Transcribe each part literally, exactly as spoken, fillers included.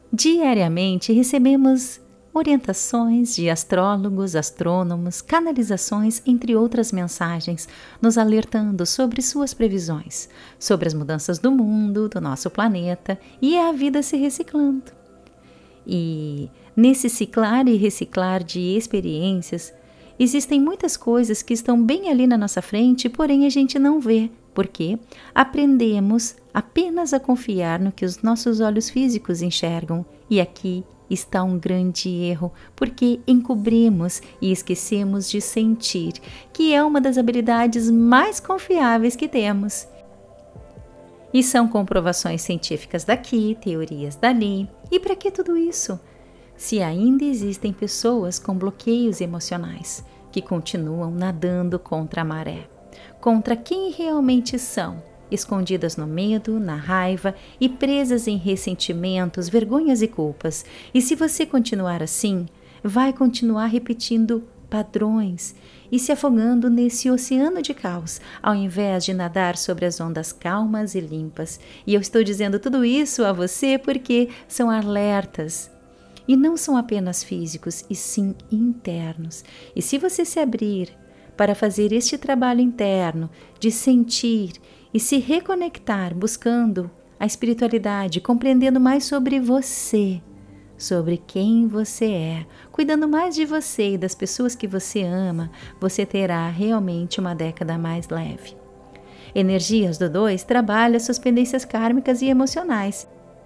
Diariamente recebemos orientações de astrólogos, astrônomos, canalizações, entre outras mensagens, nos alertando sobre suas previsões, sobre as mudanças do mundo, do nosso planeta e a vida se reciclando. E nesse ciclar e reciclar de experiências, existem muitas coisas que estão bem ali na nossa frente, porém a gente não vê, porque aprendemos apenas a confiar no que os nossos olhos físicos enxergam. E aqui está um grande erro, porque encobrimos e esquecemos de sentir, que é uma das habilidades mais confiáveis que temos. E são comprovações científicas daqui, teorias dali. E para que tudo isso? Se ainda existem pessoas com bloqueios emocionais que continuam nadando contra a maré, contra quem realmente são, escondidas no medo, na raiva e presas em ressentimentos, vergonhas e culpas. E se você continuar assim, vai continuar repetindo padrões e se afogando nesse oceano de caos, ao invés de nadar sobre as ondas calmas e limpas. E eu estou dizendo tudo isso a você porque são alertas. E não são apenas físicos, e sim internos. E se você se abrir para fazer este trabalho interno de sentir e se reconectar, buscando a espiritualidade, compreendendo mais sobre você, sobre quem você é, cuidando mais de você e das pessoas que você ama, você terá realmente uma década mais leve. Energias do dois trabalha suas pendências kármicas e emocionais.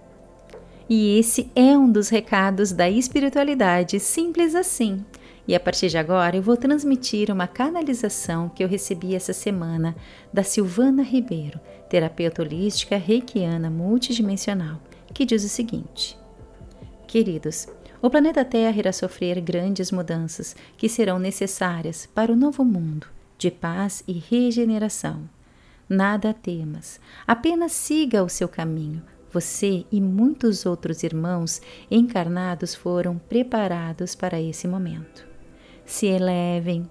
E esse é um dos recados da espiritualidade, simples assim. E a partir de agora eu vou transmitir uma canalização que eu recebi essa semana da Silvana Ribeiro, terapeuta holística reikiana multidimensional, que diz o seguinte: queridos, o planeta Terra irá sofrer grandes mudanças que serão necessárias para o novo mundo de paz e regeneração. Nada temas, apenas siga o seu caminho. Você e muitos outros irmãos encarnados foram preparados para esse momento. Se elevem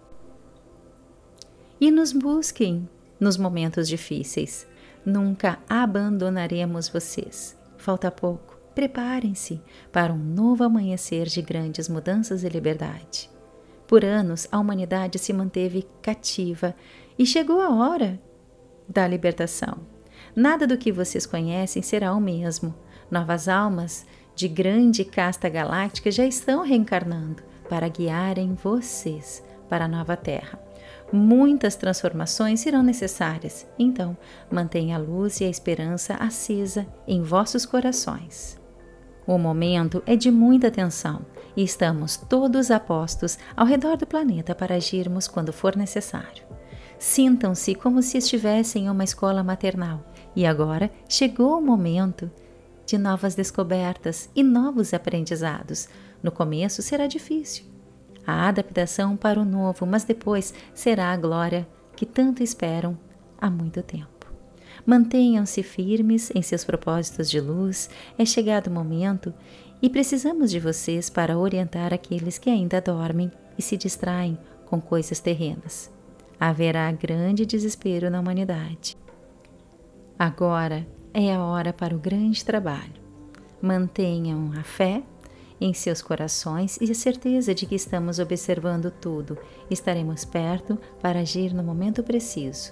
e nos busquem nos momentos difíceis. Nunca abandonaremos vocês. Falta pouco. Preparem-se para um novo amanhecer de grandes mudanças e liberdade. Por anos, a humanidade se manteve cativa e chegou a hora da libertação. Nada do que vocês conhecem será o mesmo. Novas almas de grande casta galáctica já estão reencarnando para guiarem vocês para a nova Terra. Muitas transformações serão necessárias, então mantenha a luz e a esperança acesa em vossos corações. O momento é de muita tensão e estamos todos apostos ao redor do planeta para agirmos quando for necessário. Sintam-se como se estivessem em uma escola maternal. E agora chegou o momento de novas descobertas e novos aprendizados. No começo será difícil, a adaptação para o novo, mas depois será a glória que tanto esperam há muito tempo. Mantenham-se firmes em seus propósitos de luz, é chegado o momento e precisamos de vocês para orientar aqueles que ainda dormem e se distraem com coisas terrenas. Haverá grande desespero na humanidade. Agora é a hora para o grande trabalho. Mantenham a fé em seus corações e a certeza de que estamos observando tudo. Estaremos perto para agir no momento preciso.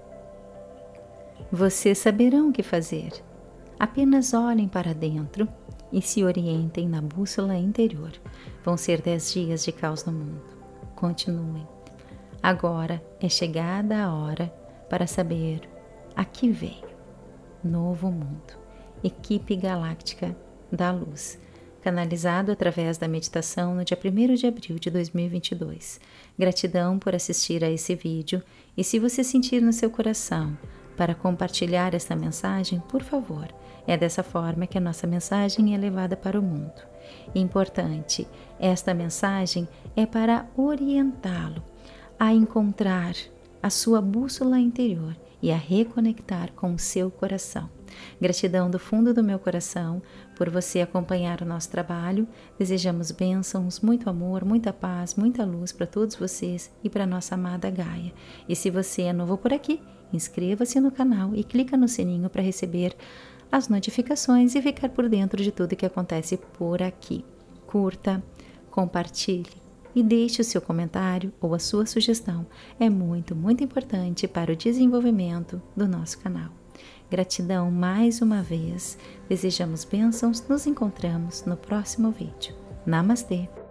Vocês saberão o que fazer. Apenas olhem para dentro e se orientem na bússola interior. Vão ser dez dias de caos no mundo. Continuem. Agora é chegada a hora para saber a que veio. Novo mundo. Equipe Galáctica da Luz. Canalizado através da meditação no dia primeiro de abril de dois mil e vinte e dois. Gratidão por assistir a esse vídeo e se você sentir no seu coração para compartilhar esta mensagem, por favor, é dessa forma que a nossa mensagem é levada para o mundo. Importante, esta mensagem é para orientá-lo a encontrar a sua bússola interior e a reconectar com o seu coração. Gratidão do fundo do meu coração por você acompanhar o nosso trabalho. Desejamos bênçãos, muito amor, muita paz, muita luz para todos vocês e para nossa amada Gaia. E se você é novo por aqui, inscreva-se no canal e clica no sininho para receber as notificações e ficar por dentro de tudo que acontece por aqui. Curta, compartilhe e deixe o seu comentário ou a sua sugestão. É muito, muito importante para o desenvolvimento do nosso canal. Gratidão mais uma vez. Desejamos bênçãos. Nos encontramos no próximo vídeo. Namastê!